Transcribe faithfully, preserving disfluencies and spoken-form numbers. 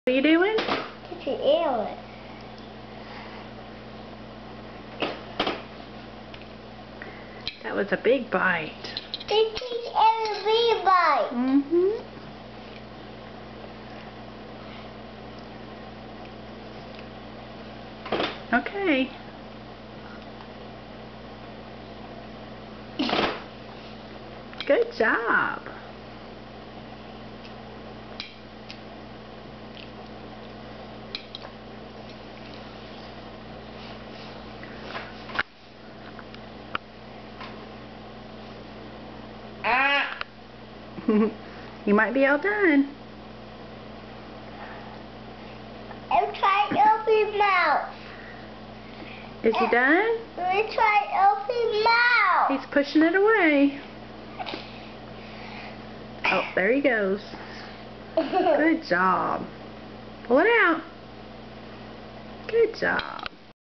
What are you doing? Put your ear on it. That was a big bite. This is every bite. Mm-hmm. Okay. Good job. Ah. You might be all done. I'm trying to open mouth. Is he done? I'm trying to open mouth. He's pushing it away. Oh, there he goes. Good job. Pull it out. Good job.